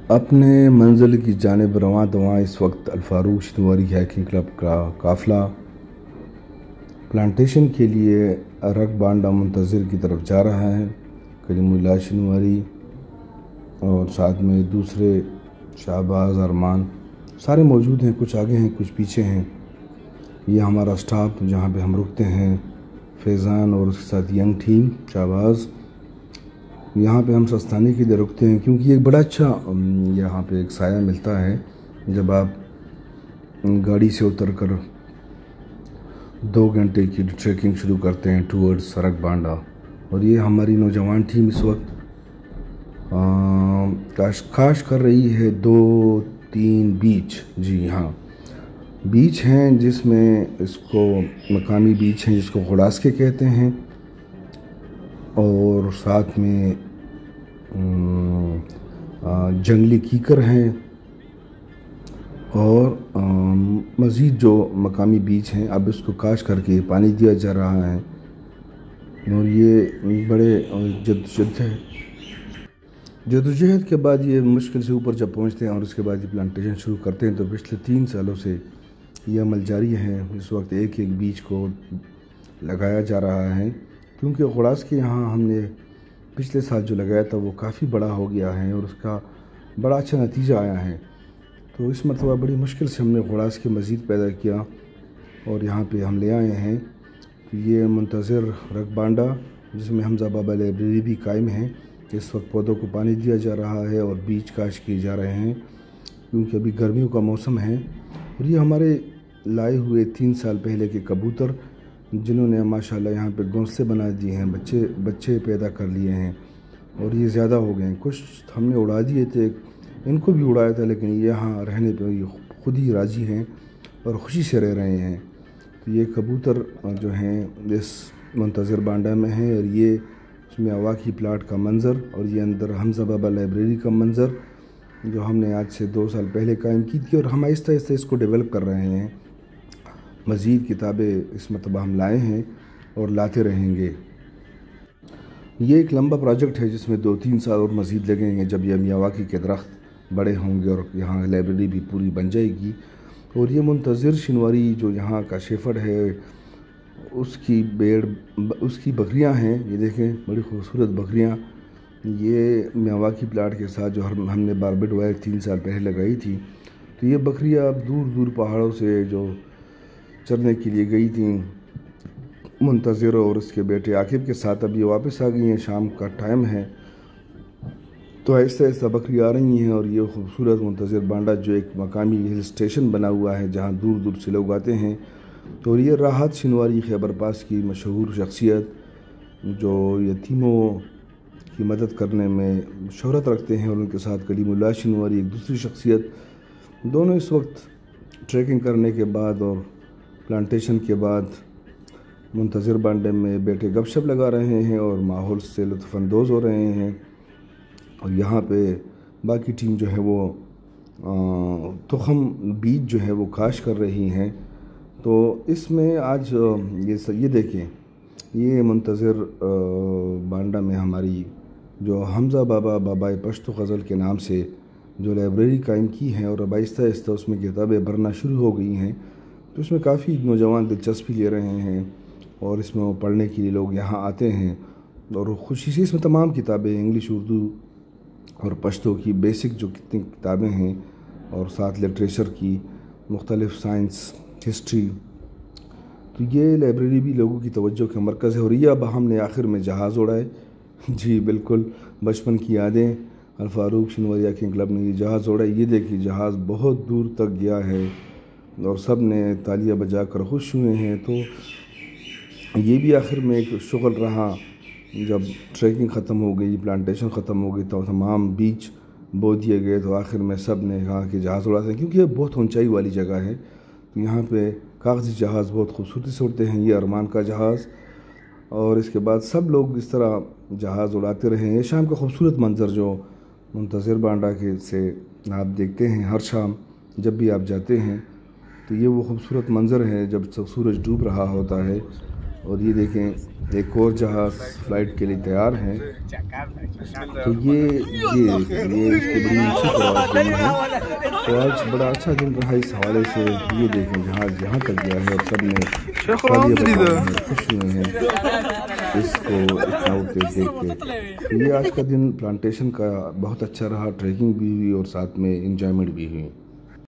اپنے منزل کی جانب رواں دواں اس وقت الفاروق شنواری ہائکنگ کلب کا قافلہ پلانٹیشن کے لیے رگ بانڈہ منتظر کی طرف جا رہا ہے۔ کلیم اللہ شنواری اور ساتھ میں دوسرے شہباز ارمان سارے موجود ہیں، کچھ آگے ہیں کچھ پیچھے ہیں۔ یہ ہمارا سٹاپ جہاں پہ ہم رکتے ہیں، فیضان اور اس کے ساتھ ینگ ٹیم شہباز، یہاں پہ ہم سستانے کے لیے رکتے ہیں کیونکہ ایک بڑا اچھا یہاں پہ ایک سایہ ملتا ہے جب آپ گاڑی سے اتر کر 2 گھنٹے کی ٹریکنگ شروع کرتے ہیں ٹورڈز رگ بانڈہ۔ اور یہ ہماری نوجوان ٹیم اس وقت کاش کر رہی ہے 2-3 بیچ، جی ہاں بیچ ہیں جس میں اس کو مقامی بیچ ہیں جس کو غڑاسکے کہتے ہیں، اور ساتھ میں جنگلی کیکر ہیں، اور مزید جو مقامی بیچ ہیں اب اس کو کاش کر کے پانی دیا جا رہا ہے۔ اور یہ بڑے جدوجہد کے بعد یہ مشکل سے اوپر جب پہنچتے ہیں اور اس کے بعد یہ پلانٹیشن شروع کرتے ہیں، تو پچھلے 3 سالوں سے یہ عمل جاری ہے۔ اس وقت ایک بیچ کو لگایا جا رہا ہے کیونکہ غڑاس کے یہاں ہم نے پچھلے سال جو لگایا تھا وہ کافی بڑا ہو گیا ہے اور اس کا بڑا اچھا نتیجہ آیا ہے۔ تو اس مرتبہ بڑی مشکل سے ہم نے غڑاس کے مزید پیدا کیا اور یہاں پہ ہم لے آئے ہیں۔ یہ منتظر رگ بانڈہ جس میں حمزہ بابا لائبریری بھی قائم ہے، اس وقت پودوں کو پانی دیا جا رہا ہے اور بیج کاش کیے جا رہے ہیں کیونکہ ابھی گرمیوں کا موسم ہے۔ اور یہ ہمارے لائے ہوئے 3 سال پہلے کے کبوتر جنہوں نے ماشاءاللہ یہاں پہ گھونسلے بنا دیے ہیں، بچے پیدا کر لیے ہیں اور یہ زیادہ ہو گئے ہیں۔ کچھ ہم نے اڑا دیے تھے، ان کو بھی اڑایا تھا، لیکن یہ یہاں رہنے پہ یہ خود ہی راضی ہیں اور خوشی سے رہ رہے ہیں۔ تو یہ کبوتر جو ہیں اس منتظر بانڈہ میں ہیں، اور یہ اس میں اواکی پلاٹ کا منظر اور یہ اندر حمزہ بابا لائبریری کا منظر جو ہم نے آج سے 2 سال پہلے قائم کی تھی، اور ہم آہستہ آہستہ اس کو ڈیولپ کر رہے ہیں۔ مزید کتابیں اس مرتبہ ہم لائے ہیں اور لاتے رہیں گے۔ یہ ایک لمبا پروجیکٹ ہے جس میں 2-3 سال اور مزید لگیں گے جب یہ میاواکی کے درخت بڑے ہوں گے اور یہاں لائبریری بھی پوری بن جائے گی۔ اور یہ منتظر شنواری جو یہاں کا شیفرڈ ہے اس کی بکریاں ہیں، یہ دیکھیں بڑی خوبصورت بکریاں۔ یہ میاواکی پلاٹ کے ساتھ جو ہم نے باربڈ وائر 3 سال پہلے لگائی تھی، تو یہ بکریاں اب دور دور پہاڑوں سے جو چرنے کے لیے گئی تھیں، منتظر اور اس کے بیٹے عاقب کے ساتھ اب یہ واپس آ گئی ہیں۔ شام کا ٹائم ہے تو آہستہ آہستہ بکری آ رہی ہیں، اور یہ خوبصورت منتظر بانڈہ جو ایک مقامی ہل اسٹیشن بنا ہوا ہے جہاں دور دور سے لوگ آتے ہیں۔ اور یہ راحت شنواری خیبر پاس کی مشہور شخصیت جو یتیموں کی مدد کرنے میں شہرت رکھتے ہیں، اور ان کے ساتھ کلیم اللہ شنواری ایک دوسری شخصیت، دونوں اس وقت ٹریکنگ کرنے کے بعد اور پلانٹیشن کے بعد منتظر بانڈے میں بیٹھے گپ شپ لگا رہے ہیں اور ماحول سے لطف اندوز ہو رہے ہیں۔ اور یہاں پہ باقی ٹیم جو ہے وہ تخم بیج جو ہے وہ کاشت کر رہی ہیں۔ تو اس میں آج یہ دیکھیں، یہ منتظر بانڈہ میں ہماری جو حمزہ بابائے پشتو غزل کے نام سے جو لائبریری قائم کی ہے، اور اب آہستہ آہستہ اس میں کتابیں بھرنا شروع ہو گئی ہیں، تو اس میں کافی نوجوان دلچسپی لے رہے ہیں اور اس میں وہ پڑھنے کے لیے لوگ یہاں آتے ہیں، اور خوشی سے اس میں تمام کتابیں انگلش، اردو اور پشتو کی بیسک جو کتنی کتابیں ہیں، اور ساتھ لٹریچر کی مختلف سائنس، ہسٹری، تو یہ لائبریری بھی لوگوں کی توجہ کا مرکز ہے۔ اور یہ اب ہم نے آخر میں جہاز اڑائے، جی بالکل بچپن کی یادیں، الفاروق شنواری ہائکنگ کلب نے یہ جہاز اڑا۔ یہ دیکھیے جہاز بہت دور تک گیا ہے اور سب نے تالیاں بجا کر خوش ہوئے ہیں۔ تو یہ بھی آخر میں ایک شغل رہا، جب ٹریکنگ ختم ہو گئی، پلانٹیشن ختم ہو گئی، تو تمام بیچ بو دیے گئے، تو آخر میں سب نے کہا کہ جہاز اڑاتے ہیں کیونکہ یہ بہت اونچائی والی جگہ ہے، تو یہاں پہ کاغذی جہاز بہت خوبصورتی سے اڑتے ہیں۔ یہ ارمان کا جہاز، اور اس کے بعد سب لوگ اس طرح جہاز اڑاتے رہے ہیں۔ یہ شام کا خوبصورت منظر جو منتظر بانڈہ کے سے آپ دیکھتے ہیں ہر شام جب بھی آپ جاتے ہیں، تو یہ وہ خوبصورت منظر ہے جب سورج ڈوب رہا ہوتا ہے اور یہ دیکھیں ایک اور جہاز فلائٹ کے لیے تیار ہیں. تو یہ اس کی بڑی اچھی پرواز دن ہے. تو آج بڑا اچھا دن رہا اس حوالے سے. یہ دیکھیں جہاز یہاں تک گیا ہے اور سب نے خوش ہوئے ہیں اس کو اتنا اڑتے دیکھ کے. یہ آج کا دن پلانٹیشن کا بہت اچھا رہا. ٹریکنگ بھی ہوئی اور ساتھ میں انجوائمنٹ بھی ہوئی.